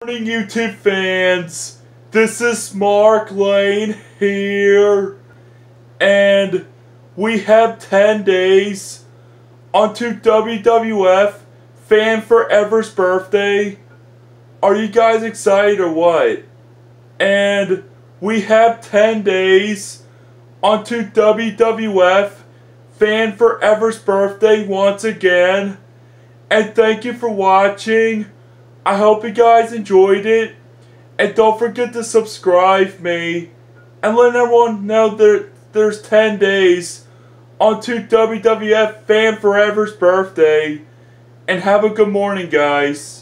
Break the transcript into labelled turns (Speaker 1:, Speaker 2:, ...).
Speaker 1: Morning, YouTube fans. This is Mark Lane here, and we have 10 days onto WWF Fan Forever's birthday. Are you guys excited or what? And we have 10 days onto WWF Fan Forever's birthday once again. And thank you for watching. I hope you guys enjoyed it, and don't forget to subscribe me, and let everyone know there's 10 days onto WWF Fan Forever's birthday, and have a good morning, guys.